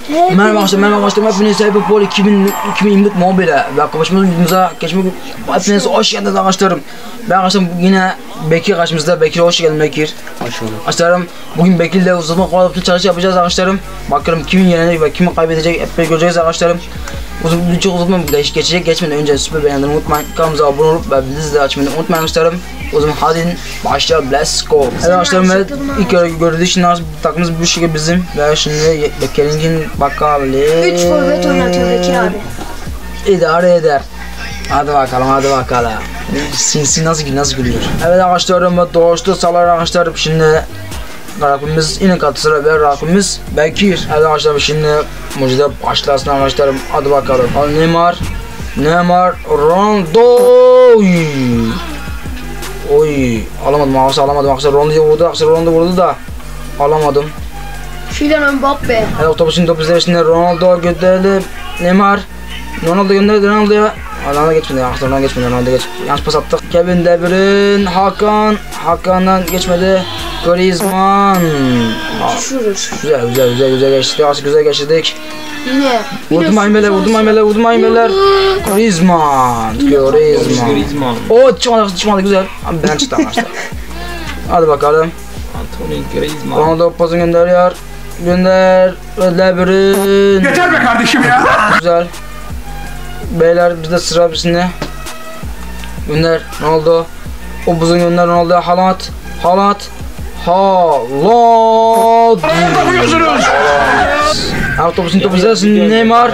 Merhaba arkadaşlar, hepiniz Hyperpol 2024 mobile ve kapışmamıza geçmek hepiniz hoş geldiniz arkadaşlarım. Ben arkadaşlar yine Bekir karşımızda. Bekir hoş geldin Bekir. Hoş bulduk. Arkadaşlarım bugün Bekir'le uzatma kovalıklı çalışı yapacağız arkadaşlarım. Bakalım kimin yenecek ve kimi kaybedecek hep birlikte göreceğiz arkadaşlarım. Çok uzatma geçmeden önce süper beğenmeyi unutmayın. Kanalımıza abone olup ve bildirimleri de açmayı unutmayın arkadaşlarım. O zaman hadi başlayalım, let's go. Evet arkadaşlarım, ilk gördüğü için takımımız bu şekilde bizim ve şimdi Bekir'in bakalım. 3 forvet oynatıyor Bekir abi. İdare eder. Hadi bakalım. Sinsi nasıl gülüyor. Evet arkadaşlarım, doğuştu salar arkadaşlarım. Şimdi rakibimiz yine Galatasaray ve rakibimiz Bekir. Evet arkadaşlar, şimdi mucize başlasın arkadaşlarım. Hadi bakalım. Neymar, Ronaldo. Oy, alamadım arkadaşlar. Ronaldo vurdu da alamadım. Kylian Mbappe. Evet, otobüsün top izleyişinde Ronaldo gönderdi. Neymar. Ronaldo gönderdi Ronaldo'ya. Ronaldo geçmedi. Yanlış pas attık. Kevin De Bruyne, Hakan'dan geçmedi. Griezmann. Güzel geçti. Güzel geçirdik. Yine Vurdum aymeler. Griezmann. O çıkmadı güzel. Ama ben çıktım arkadaşlar. Hadi bakalım. Ronaldo pasını gönderiyor. Gönder De Bruyne. Yeter be kardeşim ya. Güzel. Beyler bizde sıra birisinde. Gönder Ronaldo. O buzun gönder Ronaldo'ya. Haaland. Otobüsün top izlesin. Neymar.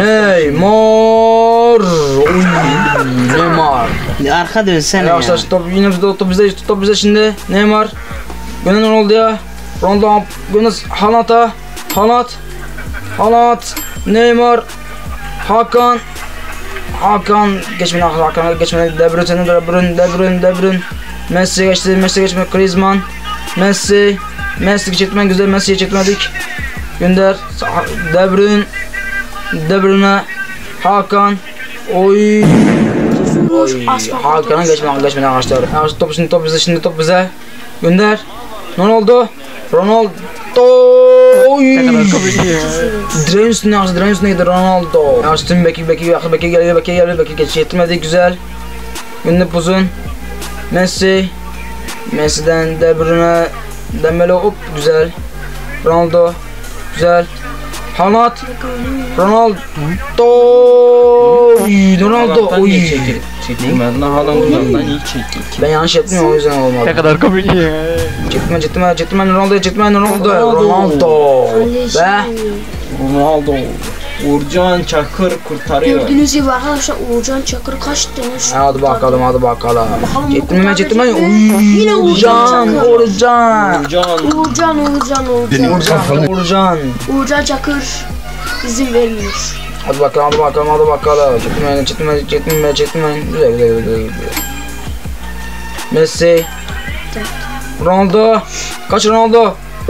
Arka dönsene ya. Arkadaşlar top bizde şimdi. Neymar. Gönder Ronaldo'ya. Ronaldo gönder Haaland. Neymar. Hakan geçmedi. De Bruyne. Messi geçmedi. Griezmann. Messi çekmen güzel. Messi'yi çekmedik. Gönder De Bruyne. Hakan. Hakan'a geçmedi arkadaşlar. Top bize. Gönder. Ronaldo. Direğin üstüne gidiyor Ronaldo. Açtım Bekir geliyor. Bekir geçirmedi güzel. Gönder pozun. Messi'den De Bruyne. Dembele hop güzel. Ronaldo güzel. Haaland. Ronaldo. Çekilmeden Haaland'dan iyi çekildi. Ben yanlış yaptım, o yüzden olmadı. Ne kadar komik ya. Çektirmen Ronaldo. Ve Ronaldo. Uğurcan Çakır kurtarıyor. Gördüğünüz gibi arkadaşlar Uğurcan Çakır kaç tane şut hadi bakalım. Çektirmen. Yine Uğurcan Çakır izin vermiyor. Hadi bakalım. Çektirmen. Güzel. Messi. Ronaldo. Kaç Ronaldo.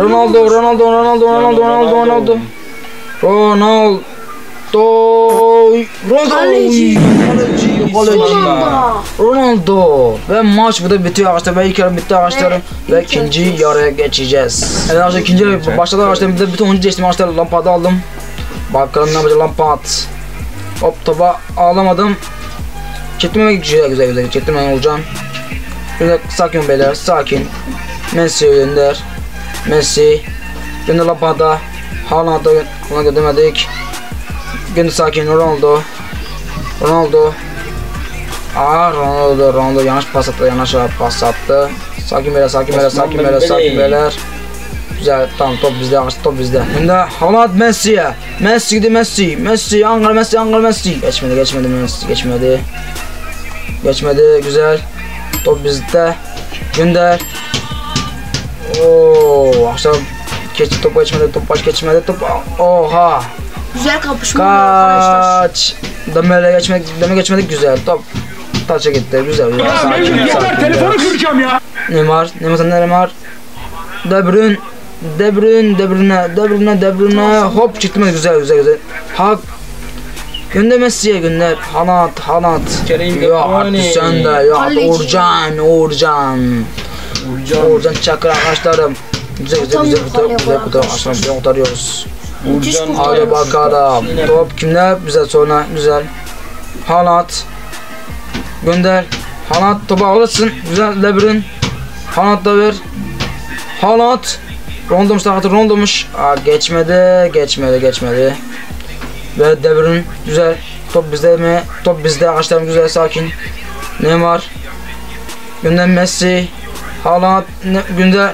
Ronaldo ve maç burada bitiyor arkadaşlar. Ve ilk yarı bitti arkadaşlarım ve ikinci yarıya geçeceğiz. Evet arkadaşlar, ikinci yarı başladı arkadaşlar. Bir de bütün oyuncu geçtim arkadaşlar. Lampard'ı aldım. Bakalım ne yapacak Lampard. Hop, topa alamadım. Çektirmemek güzel. Çektirmeyin Uğurcan. Böyle sakin beyler, sakin. Messi gönder. Gönder Lampard'a. Haaland'a göndermedik. Gönder sakin Ronaldo. Ronaldo yanlış pas attı. Sakin beyler. Güzel, tamam, top bizde. Şimdi Haaland Messi'ye. Messi, Ankara Messi. Geçmedi, güzel. Top bizde. Gönder. Akşam top geçmedi. Oha. Güzel kapışma arkadaşlar. Deme geçmedik güzel. Top taça gitti. Güzel. Yeter, telefonu kıracağım ya. Neymar. De Bruyne. Hop çıktı mı güzel. Gönder Messi'ye gönder. Haaland. Ya hadi sen de ya. Uğurcan Çakır arkadaşlarım. Güzel kurtarıyoruz. Müthiş Uğurcan kurtarıyor. Hadi bakalım. Top kimde? Bize sonra güzel. Haaland. Gönder. Haaland topu alırsın. Güzel De Bruyne. Haaland da ver. Haaland. Rondomuş takatı Rondomuş. Geçmedi. Ve De Bruyne güzel. Top bizde mi? Top bizde. Arkadaşlarım güzel sakin. Neymar. Gönder Messi. Haaland. Gönder.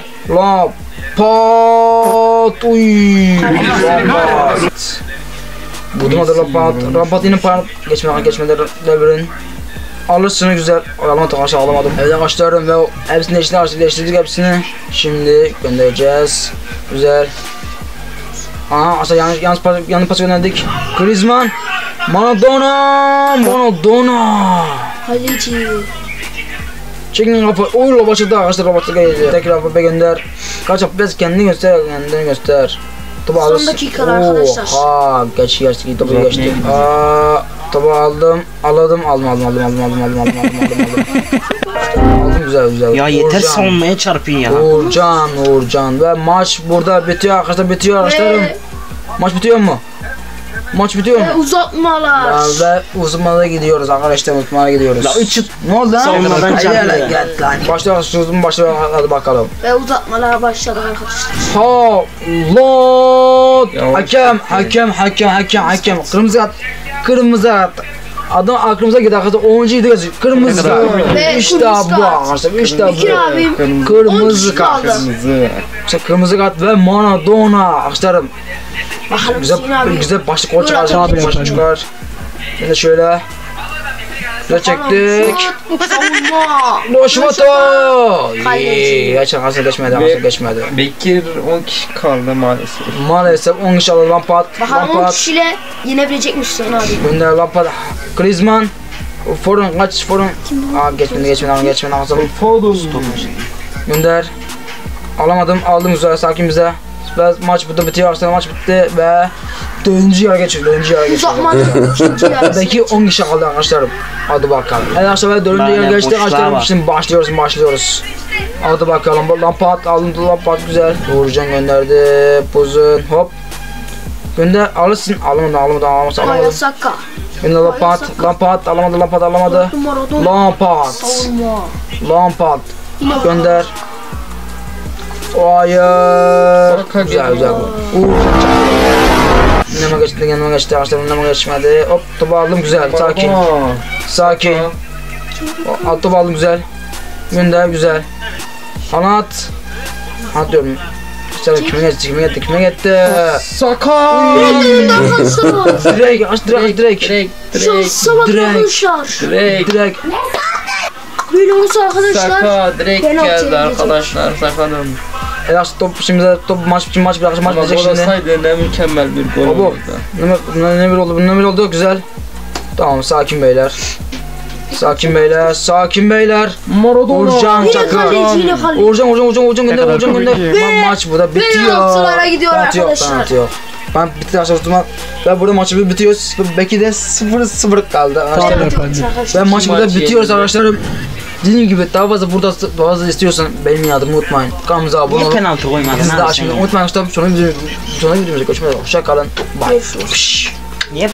Lampard. Uy. Lampard. Buduma Lampard yine geçmedi De Bruyne. Alırsın güzel. Alamadım aşağı alamadım. Evden kaçtırdım ve hepsini değiştirdik hepsini. Şimdi göndereceğiz. Güzel. Aha aşağı yanlış pas gönderdik. Griezmann. Maradona. Kaleci. Çekin kapı. Oy robotu arkadaşlar robotu geldi. Tekrar kapı gönder. Kaç yap biraz kendini göster. Topu Son alırsın. dakikalar arkadaşlar. Oha geçti topu geçti. Topu aldım güzel. Ya yeter Uğurcan. savunmaya çarpın ya. Uğurcan ve maç burada bitiyor arkadaşlarım. Maç bitiyor mu? Ve uzatmalar. Ve uzmanlara gidiyoruz arkadaşlar, uzmanlara gidiyoruz. La 3 Ne oldu lan? Savunmadan çarpıyor. Başlıyoruz hadi bakalım. Ve uzatmalar başladı arkadaşlar. Hakem. Kırmızı at. Adam aklımıza gidiyor arkadaşlar. 10. gözü. Kırmızı. Ve İşte kırmızı bu kart. arkadaşlar. İşte Bekir bu. abim. Kırmızı 10 kart. kişi kaldı. Kırmızı kart ve Maradona arkadaşlarım. Bakalım Hüseyin abi. Güzel başlık gol Buyur çıkar. abi. Başlık çıkar. Şimdi şöyle. Güzel çektik. Savunma. Boş moto. Kaleci. Geçmedi. Bekir 10 kişi kaldı maalesef. Maalesef 10 kişi aldı Lampard. Bakalım 10 kişiyle yenebilecek mi Hüseyin abi? Gönder Lampard. Griezmann. Forun kaç forun. Geçmedi. Gönder. Aldım güzel sakin bize. Maç burada bitiyor arkadaşlar, maç bitti ve dördüncü yara geçiyor. Uzatmanın ikinci yarısı. Belki 10 kişi kaldı arkadaşlarım. Hadi bakalım. Evet arkadaşlar dördüncü yara geçti boşluğa arkadaşlarım. bak. Şimdi başlıyoruz. Hadi bakalım. Lampard Lampard güzel. Uğurcan gönderdi. Pozun hop. Gönder alırsın. Alamadı. Ayasaka. Gönder Lampard alamadı. Maradona. Savunma. Lampard. Yine Gönder. Hayır. Güzel. Yanıma geçti arkadaşlar. Yanıma geçmedi. Hop topu aldım güzel. Sakin. Topu aldım güzel. Gönder güzel. Anlat diyorum. Kime gitti? Sakat. Direkt. Şansa bak arkadaşlar. Direkt. Böyle olsa arkadaşlar. Saka direkt penaltı geldi yiyecek. arkadaşlar. Sakadım. Top şimdi maç bitecek Ama şimdi. gol olsaydı ne mükemmel bir gol Baba. olurdu. Ne oldu güzel. Tamam sakin beyler. Maradona. Uğurcan Yine Çakır. kaleci, yine kaleci. Uğurcan gönder. Maç burada bitiyor. penaltılara gidiyor arkadaşlar. Penaltı yok. Ben bitti arkadaşlar. Ve burada maçı bitiyor. Belki de 0-0 kaldı arkadaşlar. Ve maç burada bitiyoruz arkadaşlarım. Dediğim gibi daha fazla istiyorsan benim yardımımı unutmayın. Kanalımıza abone Niye olun. penaltı koymadın Bizi de abi sen açmayı ya? unutmayın arkadaşlar. Sonra videomuza görüşmek üzere. Hoşça kalın. Bye. Görüşürüz. Niye